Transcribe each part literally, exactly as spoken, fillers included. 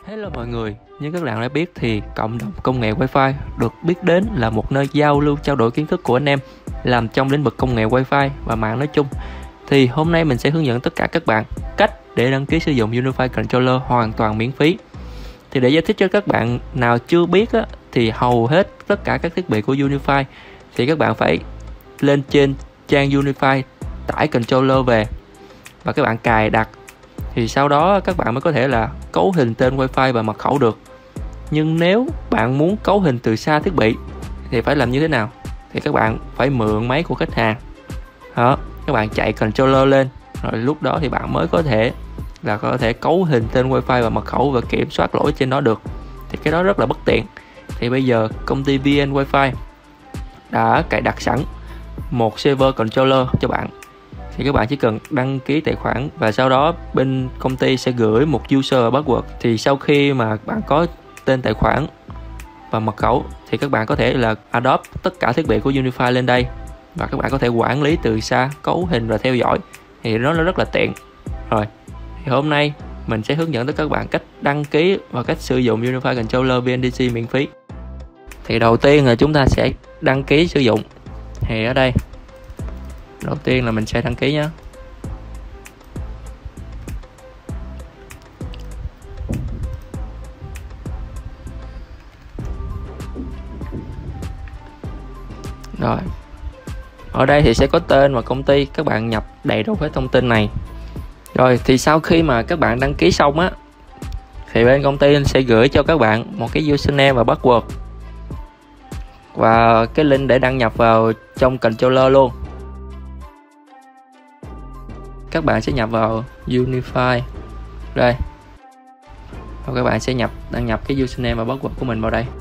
Hello mọi người, như các bạn đã biết thì cộng đồng công nghệ Wi-Fi được biết đến là một nơi giao lưu trao đổi kiến thức của anh em làm trong lĩnh vực công nghệ Wi-Fi và mạng nói chung. Thì hôm nay mình sẽ hướng dẫn tất cả các bạn cách để đăng ký sử dụng Unify Controller hoàn toàn miễn phí. Thì để giải thích cho các bạn nào chưa biết á, thì hầu hết tất cả các thiết bị của Unify thì các bạn phải lên trên trang Unify tải controller về và các bạn cài đặt. Thì sau đó các bạn mới có thể là cấu hình tên Wi-Fi và mật khẩu được. Nhưng nếu bạn muốn cấu hình từ xa thiết bị thì phải làm như thế nào? Thì các bạn phải mượn máy của khách hàng. Đó, các bạn chạy controller lên, rồi lúc đó thì bạn mới có thể là có thể cấu hình tên Wi-Fi và mật khẩu và kiểm soát lỗi trên đó được. Thì cái đó rất là bất tiện. Thì bây giờ công ty vê en Wi-Fi đã cài đặt sẵn một server controller cho bạn. Thì các bạn chỉ cần đăng ký tài khoản và sau đó bên công ty sẽ gửi một user và password. Thì sau khi mà bạn có tên tài khoản và mật khẩu thì các bạn có thể là adopt tất cả thiết bị của Unify lên đây và các bạn có thể quản lý từ xa, cấu hình và theo dõi. Thì nó rất là tiện. Rồi, thì hôm nay mình sẽ hướng dẫn tới các bạn cách đăng ký và cách sử dụng Unify Controller vê en đê xê miễn phí. Thì đầu tiên là chúng ta sẽ đăng ký sử dụng. Thì ở đây đầu tiên là mình sẽ đăng ký nhé. Rồi, ở đây thì sẽ có tên và công ty, các bạn nhập đầy đủ hết thông tin này. Rồi thì sau khi mà các bạn đăng ký xong á thì bên công ty sẽ gửi cho các bạn một cái username và password và cái link để đăng nhập vào trong controller luôn. Các bạn sẽ nhập vào Unify đây, và các bạn sẽ nhập đăng nhập cái username và password của mình vào đây.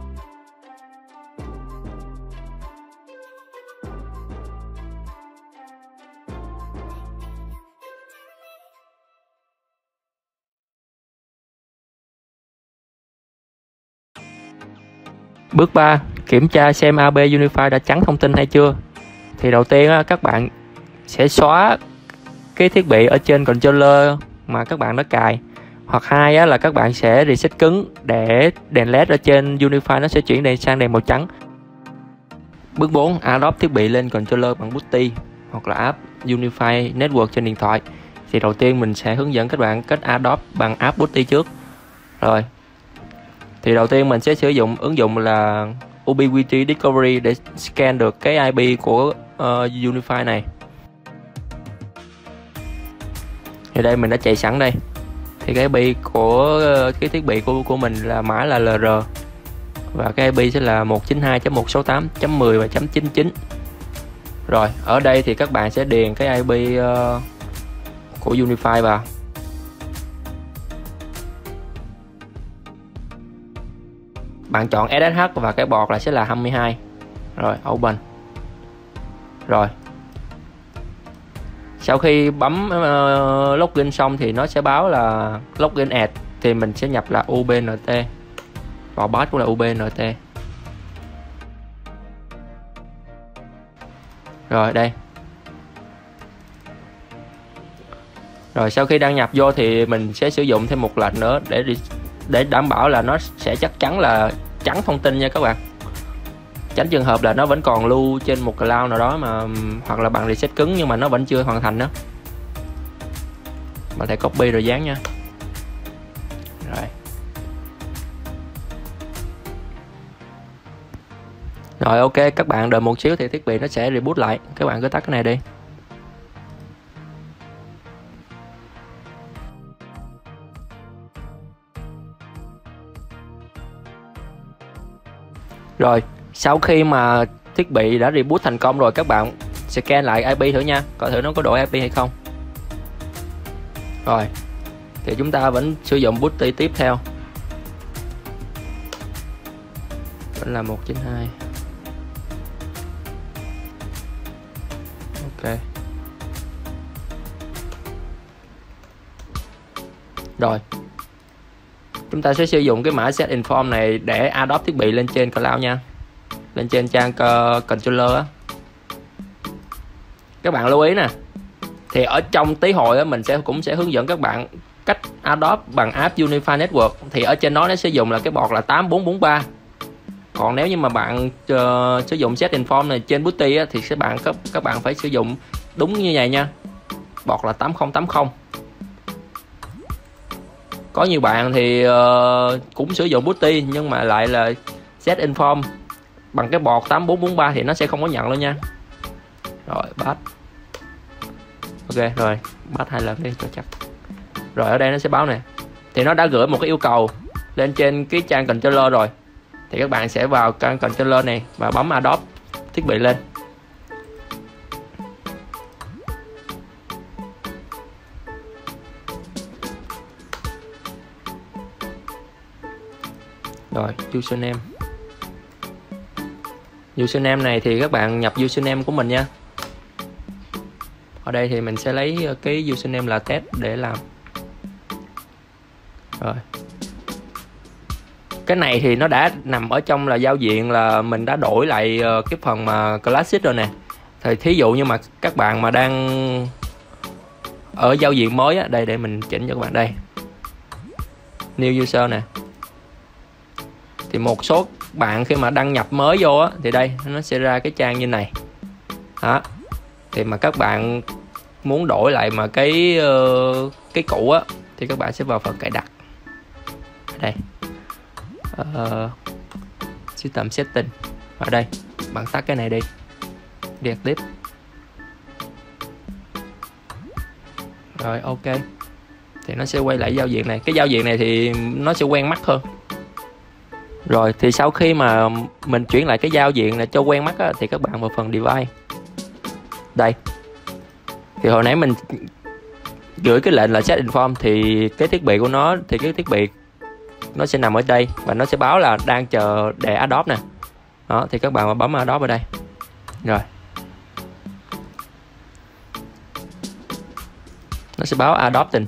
Bước ba, kiểm tra xem a bê Unify đã chắn thông tin hay chưa. Thì đầu tiên á, các bạn sẽ xóa cái thiết bị ở trên controller mà các bạn đã cài. Hoặc hai á, là các bạn sẽ reset cứng để đèn led ở trên Unify nó sẽ chuyển đèn sang đèn màu trắng. Bước bốn, adopt thiết bị lên controller bằng Booty hoặc là app Unify Network trên điện thoại. Thì đầu tiên mình sẽ hướng dẫn các bạn cách adopt bằng app Booty trước. Rồi, thì đầu tiên mình sẽ sử dụng ứng dụng là Ubiquiti Discovery để scan được cái i pê của uh, Unify này. Thì đây mình đã chạy sẵn đây. Thì cái i pê của cái thiết bị của của mình là mã là lờ rờ và cái i pê sẽ là một chín hai chấm một sáu tám chấm mười và chấm chín chín. Rồi, ở đây thì các bạn sẽ điền cái i pê uh, của Unify vào. Bạn chọn ét ét hát và cái port là sẽ là hai mươi hai. Rồi, open. Rồi, sau khi bấm uh, login xong thì nó sẽ báo là login ad. Thì mình sẽ nhập là u bê en tê và pass cũng là u bê en tê. Rồi đây. Rồi sau khi đăng nhập vô thì mình sẽ sử dụng thêm một lần nữa để để đảm bảo là nó sẽ chắc chắn là chắn thông tin nha các bạn. Tránh trường hợp là nó vẫn còn lưu trên một cloud nào đó mà hoặc là bạn reset cứng nhưng mà nó vẫn chưa hoàn thành đó. Bạn thể copy rồi dán nha. Rồi. Rồi ok, các bạn đợi một xíu thì thiết bị nó sẽ reboot lại. Các bạn cứ tắt cái này đi. Rồi, sau khi mà thiết bị đã reboot thành công rồi, các bạn scan lại i pê thử nha, coi thử nó có đổi i pê hay không. Rồi, thì chúng ta vẫn sử dụng Booty tiếp theo. Vẫn là một chín hai. Ok. Rồi, chúng ta sẽ sử dụng cái mã set inform này để adopt thiết bị lên trên cloud nha, lên trên trang uh, controller á. Các bạn lưu ý nè, thì ở trong tí hồi á, mình sẽ cũng sẽ hướng dẫn các bạn cách adopt bằng app Unify Network thì ở trên đó nó sẽ dùng là cái port là tám bốn bốn ba. Còn nếu như mà bạn uh, sử dụng set inform này trên Booty á, thì các bạn các, các bạn phải sử dụng đúng như vậy nha, port là tám không tám không. Có nhiều bạn thì uh, cũng sử dụng Booty nhưng mà lại là set inform bằng cái port tám bốn bốn ba thì nó sẽ không có nhận luôn nha. Rồi bắt. Ok rồi, bắt hai lần đi cho chắc. Rồi ở đây nó sẽ báo nè, thì nó đã gửi một cái yêu cầu lên trên cái trang controller rồi. Thì các bạn sẽ vào trang controller này và bấm adopt thiết bị lên. Rồi username. Username này thì các bạn nhập username của mình nha. Ở đây thì mình sẽ lấy cái username là test để làm. Rồi. Cái này thì nó đã nằm ở trong là giao diện là mình đã đổi lại cái phần mà classic rồi nè. Thì thí dụ như mà các bạn mà đang ở giao diện mới á, đây để mình chỉnh cho các bạn đây. New user nè. Thì một số bạn khi mà đăng nhập mới vô á, thì đây nó sẽ ra cái trang như này. Đó. Thì mà các bạn muốn đổi lại mà cái uh, cái cũ á thì các bạn sẽ vào phần cài đặt. Đây. Uh, system setting. Ở đây bạn tắt cái này đi. Deactive. Rồi ok. Thì nó sẽ quay lại giao diện này. Cái giao diện này thì nó sẽ quen mắt hơn. Rồi thì sau khi mà mình chuyển lại cái giao diện này cho quen mắt á, thì các bạn vào phần device. Đây. Thì hồi nãy mình gửi cái lệnh là set inform thì cái thiết bị của nó thì cái thiết bị nó sẽ nằm ở đây và nó sẽ báo là đang chờ để adopt nè. Đó thì các bạn mà bấm adopt ở đây. Rồi. Nó sẽ báo adopting.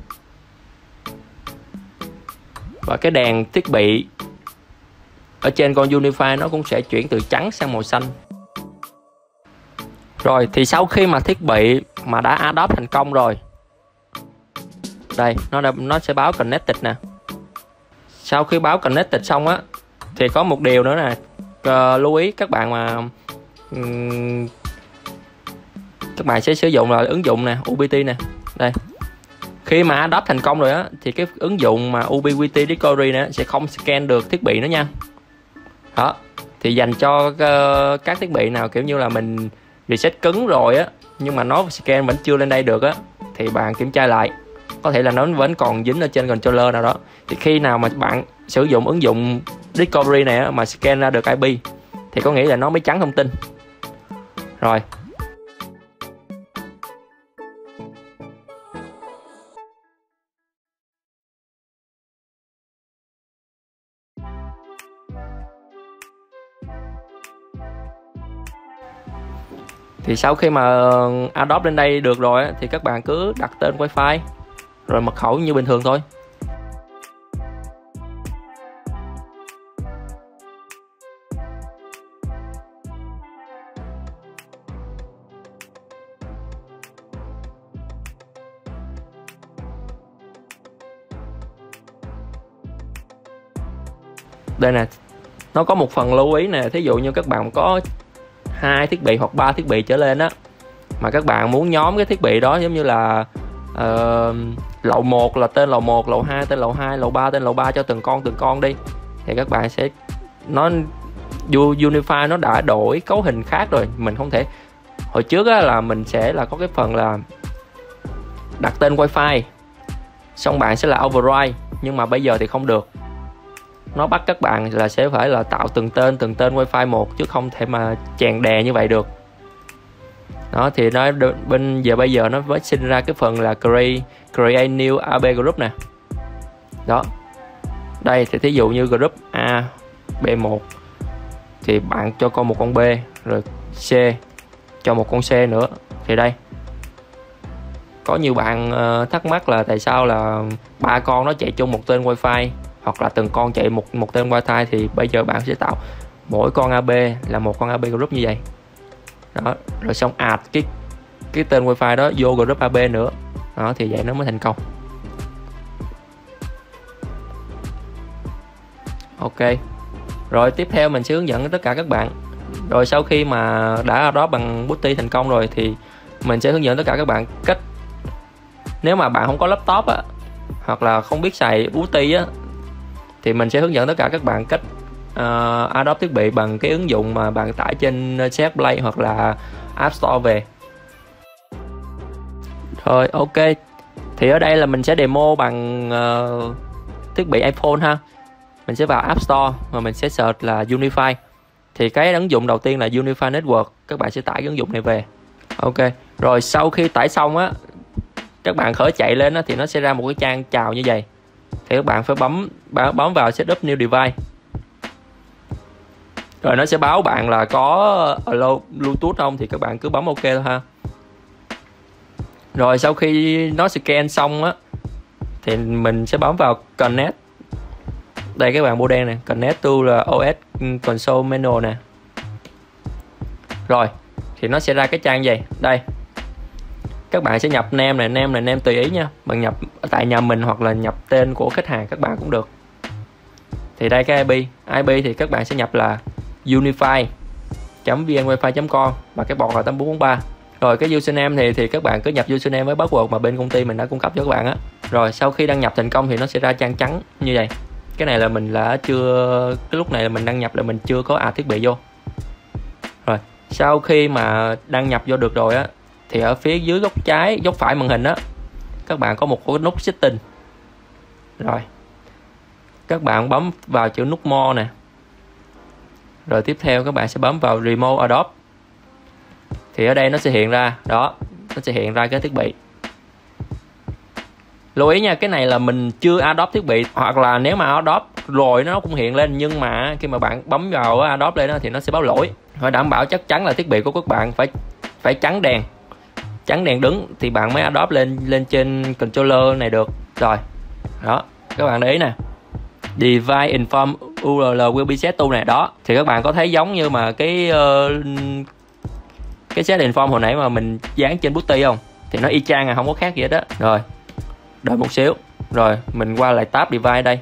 Và cái đèn thiết bị ở trên con Unify nó cũng sẽ chuyển từ trắng sang màu xanh. Rồi thì sau khi mà thiết bị mà đã adopt thành công rồi, đây nó đã, nó sẽ báo connected nè. Sau khi báo connected xong á thì có một điều nữa nè, uh, lưu ý các bạn mà um, các bạn sẽ sử dụng là ứng dụng nè, u bê tê nè. Đây. Khi mà adopt thành công rồi á thì cái ứng dụng mà Ubiquiti Discovery này sẽ không scan được thiết bị nữa nha. Đó. Thì dành cho uh, các thiết bị nào kiểu như là mình reset cứng rồi á nhưng mà nó scan vẫn chưa lên đây được á thì bạn kiểm tra lại. Có thể là nó vẫn còn dính ở trên controller nào đó. Thì khi nào mà bạn sử dụng ứng dụng Discovery này á, mà scan ra được i pê thì có nghĩa là nó mới trắng thông tin. Rồi. Thì sau khi mà adopt lên đây được rồi thì các bạn cứ đặt tên Wi-Fi rồi mật khẩu như bình thường thôi. Đây nè, nó có một phần lưu ý nè, thí dụ như các bạn có hai thiết bị hoặc ba thiết bị trở lên á mà các bạn muốn nhóm cái thiết bị đó giống như là uh, lậu một là tên lậu một, lậu hai tên lậu hai, lậu ba tên lậu ba cho từng con từng con đi thì các bạn sẽ nó Unify nó đã đổi cấu hình khác rồi, mình không thể hồi trước á, là mình sẽ là có cái phần là đặt tên Wi-Fi xong bạn sẽ là override nhưng mà bây giờ thì không được. Nó bắt các bạn là sẽ phải là tạo từng tên từng tên Wi-Fi một chứ không thể mà chèn đè như vậy được. Đó thì nó bên giờ bây giờ nó mới sinh ra cái phần là create create new a bê group nè. Đó. Đây thì thí dụ như group A B một thì bạn cho con một con B rồi C cho một con C nữa. Thì đây. Có nhiều bạn uh, thắc mắc là tại sao là ba con nó chạy chung một tên Wi-Fi hoặc là từng con chạy một một tên Wi-Fi thì bây giờ bạn sẽ tạo mỗi con a bê là một con a bê group như vậy. Đó, rồi xong add cái cái tên Wi-Fi đó vô group a bê nữa. Đó thì vậy nó mới thành công. Ok. Rồi tiếp theo mình sẽ hướng dẫn tất cả các bạn. Rồi sau khi mà đã đó bằng Putty thành công rồi thì mình sẽ hướng dẫn tất cả các bạn cách, nếu mà bạn không có laptop á, hoặc là không biết xài Putty á, thì mình sẽ hướng dẫn tất cả các bạn cách uh, adopt thiết bị bằng cái ứng dụng mà bạn tải trên xê hát Play hoặc là App Store về. Rồi ok, thì ở đây là mình sẽ demo bằng uh, thiết bị iPhone ha. Mình sẽ vào App Store và mình sẽ search là Unify. Thì cái ứng dụng đầu tiên là Unify Network, các bạn sẽ tải cái ứng dụng này về. Ok, rồi sau khi tải xong á, các bạn khởi chạy lên á, thì nó sẽ ra một cái trang chào như vậy. Thì các bạn phải bấm bấm vào Setup New Device. Rồi nó sẽ báo bạn là có allow Bluetooth không, thì các bạn cứ bấm ok thôi ha. Rồi sau khi nó scan xong á, thì mình sẽ bấm vào Connect. Đây các bạn, bộ đen này, Connect to là o ét Console Menu nè. Rồi thì nó sẽ ra cái trang gì đây. Các bạn sẽ nhập name này, name này, name tùy ý nha. Bạn nhập tại nhà mình hoặc là nhập tên của khách hàng các bạn cũng được. Thì đây cái i pê, i pê thì các bạn sẽ nhập là unify chấm vnwifi chấm com và cái port là tám bốn bốn ba. Rồi cái username thì thì các bạn cứ nhập username với password mà bên công ty mình đã cung cấp cho các bạn á. Rồi sau khi đăng nhập thành công thì nó sẽ ra trang trắng như vậy. Cái này là mình là chưa, cái lúc này là mình đăng nhập là mình chưa có add thiết bị vô. Rồi sau khi mà đăng nhập vô được rồi á, thì ở phía dưới góc trái, góc phải màn hình á, các bạn có một cái nút setting. Rồi các bạn bấm vào chữ nút more nè. Rồi tiếp theo các bạn sẽ bấm vào Remote Adopt. Thì ở đây nó sẽ hiện ra, đó, nó sẽ hiện ra cái thiết bị. Lưu ý nha, cái này là mình chưa adopt thiết bị, hoặc là nếu mà adopt rồi nó cũng hiện lên, nhưng mà khi mà bạn bấm vào adopt lên đó, thì nó sẽ báo lỗi. Phải đảm bảo chắc chắn là thiết bị của các bạn phải phải trắng đèn, trắng đèn đứng thì bạn mới adopt lên lên trên controller này được. Rồi đó, các bạn để ý nè, Device Inform u rờ lờ will be set to này, đó thì các bạn có thấy giống như mà cái uh, cái set inform hồi nãy mà mình dán trên Putty không, thì nó y chang à, không có khác gì hết đó. Rồi đợi một xíu, rồi mình qua lại tab device đây,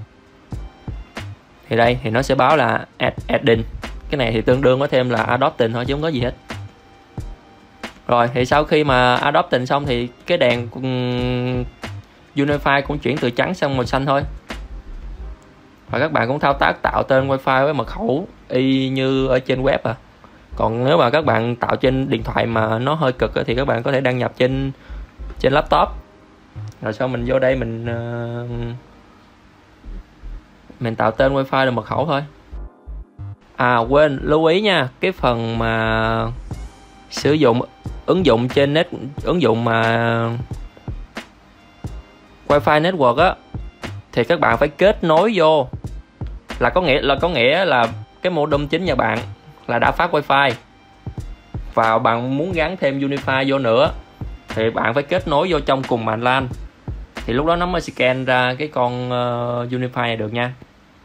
thì đây thì nó sẽ báo là add, adding. Cái này thì tương đương với thêm là adopting thôi chứ không có gì hết. Rồi thì sau khi mà adopting xong thì cái đèn um, Unify cũng chuyển từ trắng sang màu xanh thôi. Và các bạn cũng thao tác tạo tên wifi với mật khẩu y như ở trên web à. Còn nếu mà các bạn tạo trên điện thoại mà nó hơi cực thì các bạn có thể đăng nhập trên trên laptop. Rồi sau mình vô đây mình uh, mình tạo tên wifi là mật khẩu thôi. À quên, lưu ý nha, cái phần mà sử dụng ứng dụng trên net, ứng dụng mà wifi network á, thì các bạn phải kết nối vô, là có nghĩa là có nghĩa là cái modem chính nhà bạn là đã phát wifi và bạn muốn gắn thêm Unify vô nữa thì bạn phải kết nối vô trong cùng mạng LAN, thì lúc đó nó mới scan ra cái con uh, Unify này được nha.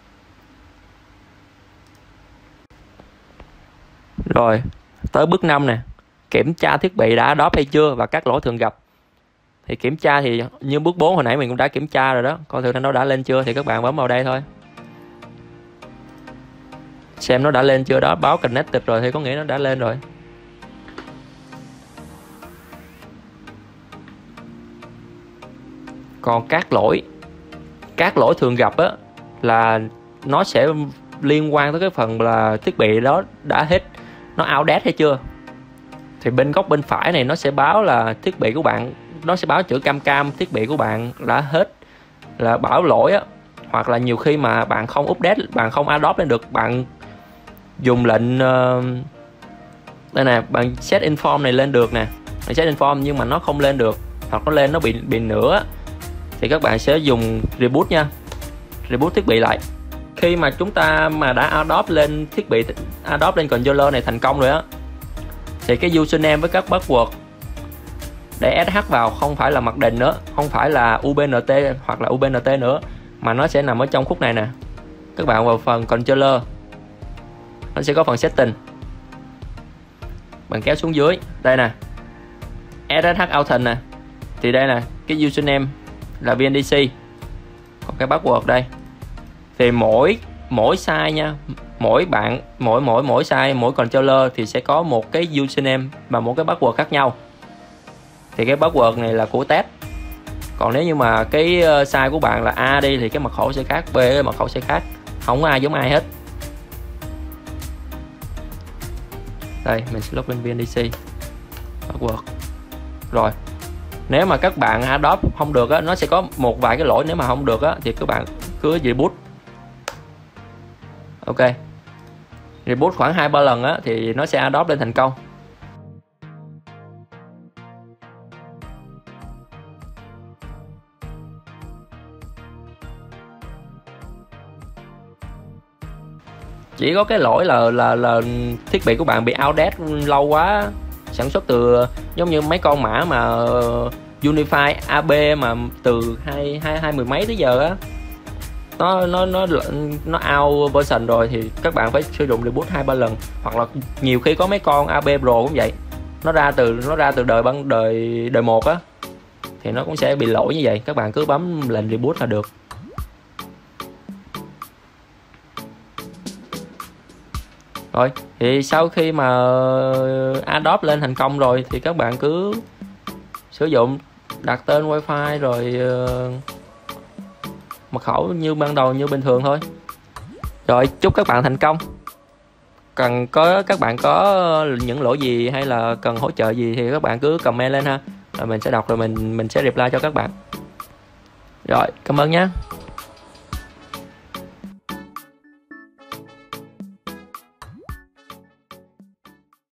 Rồi tới bước năm nè, kiểm tra thiết bị đã adopt hay chưa và các lỗi thường gặp. Thì kiểm tra thì như bước bốn hồi nãy mình cũng đã kiểm tra rồi đó, coi thử nó đã lên chưa, thì các bạn bấm vào đây thôi, xem nó đã lên chưa đó. Báo connected rồi thì có nghĩa nó đã lên rồi. Còn các lỗi các lỗi thường gặp á, là nó sẽ liên quan tới cái phần là thiết bị đó đã hết, nó outdated hay chưa. Thì bên góc bên phải này nó sẽ báo là thiết bị của bạn, nó sẽ báo chữ cam cam thiết bị của bạn đã hết, là báo lỗi á. Hoặc là nhiều khi mà bạn không update, bạn không adopt lên được, bạn dùng lệnh uh, đây nè, bạn set inform này lên được nè, bạn set inform nhưng mà nó không lên được, hoặc nó lên nó bị bị nửa, thì các bạn sẽ dùng reboot nha, reboot thiết bị lại. Khi mà chúng ta mà đã adopt lên thiết bị, adopt lên controller này thành công rồi á, thì cái username với các password để ét hát vào không phải là mặc định nữa, không phải là u bê en tê hoặc là u bê en tê nữa, mà nó sẽ nằm ở trong khúc này nè. Các bạn vào phần controller, nó sẽ có phần setting, bạn kéo xuống dưới đây nè, ét ét hát Authent nè, thì đây nè, cái username là vê en đê xê, còn cái password đây. Thì mỗi mỗi site nha, mỗi bạn mỗi mỗi mỗi site, mỗi controller thì sẽ có một cái username và một cái password khác nhau. Thì cái password này là của test. Còn nếu như mà cái site của bạn là A đi thì cái mật khẩu sẽ khác, B cái mật khẩu sẽ khác, không có ai giống ai hết. Đây mình sẽ login vê en đê xê password. Rồi nếu mà các bạn adopt không được á, nó sẽ có một vài cái lỗi. Nếu mà không được á thì các bạn cứ reboot. Ok, reboot khoảng hai ba lần á thì nó sẽ adopt lên thành công. Chỉ có cái lỗi là là là thiết bị của bạn bị outdated lâu quá, sản xuất từ giống như mấy con mã mà Unify a bê mà từ hai hai hai mười mấy tới giờ á, nó nó nó nó out version rồi thì các bạn phải sử dụng reboot hai ba lần. Hoặc là nhiều khi có mấy con a bê Pro cũng vậy, nó ra từ nó ra từ đời ban đời đời một á thì nó cũng sẽ bị lỗi như vậy. Các bạn cứ bấm lệnh reboot là được. Rồi thì sau khi mà adopt lên thành công rồi thì các bạn cứ sử dụng, đặt tên wifi rồi uh, mật khẩu như ban đầu như bình thường thôi. Rồi chúc các bạn thành công. Cần có các bạn có những lỗi gì hay là cần hỗ trợ gì thì các bạn cứ comment lên ha, rồi mình sẽ đọc rồi mình mình sẽ reply cho các bạn. Rồi cảm ơn nhé.